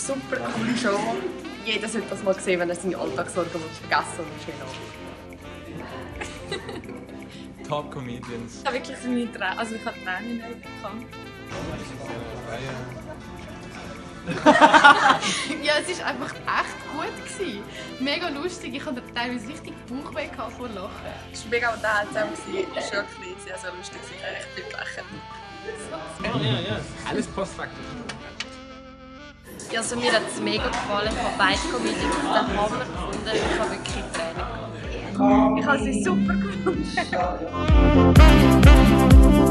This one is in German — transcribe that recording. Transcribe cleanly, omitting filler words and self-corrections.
super coole Show. Jeder sollte das mal sehen, wenn er seine Alltagssorgen vergessen und schön an. Top Comedians. Ich habe wirklich meine Tränen, also ich habe Tränen in den Augen. Ja, es war einfach echt gut gewesen. Mega lustig. Ich hatte teilweise richtig Bauchweh vor Lachen. Es war mega unterhaltsam, es war wirklich sehr, sehr lustig, ich habe echt viel gelacht. Oh ja. Alles Postfaktor. Ja, also mir hat es mega gefallen, ich habe beide Comedians den Hammer gefunden, ich habe wirklich Tränen gehabt. Ich habe sie super gefunden.